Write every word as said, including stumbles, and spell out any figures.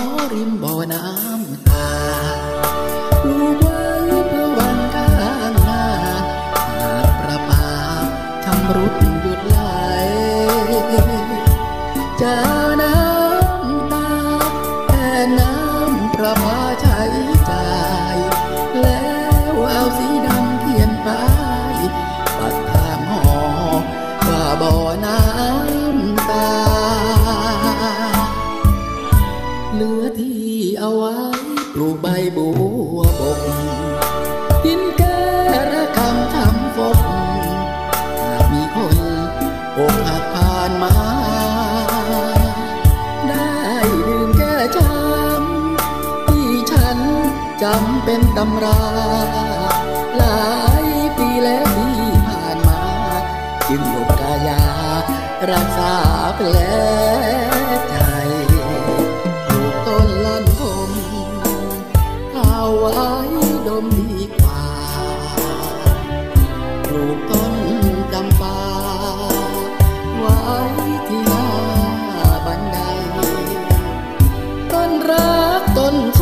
ริมบ่อน้ำตาปลูกไว้เพื่อวันข้างหน้าหากประปาชำรุดหยุดไหลจะน้ำตาแทนน้ำประปาใช้จ่ายแล้วเอาสีดำเขียนป้ายปัดทางหอว่าบ่อน้ำตาเหลือที่เอาไว้ปลูกใบบัวบกดินแก่ระคำทำฝนหากมีคนอกหักผ่านมาได้ดื่มแก้ช้ำที่ฉันจำเป็นตำราหลายปีแล้วที่ผ่านมาจึงหมดกายารักษาแผลใจปลูกต้นลั่นทมเอาไว้ดมดีกว่าปลูกต้นจำปาไว้ที่หน้าบันไดต้นรักต้น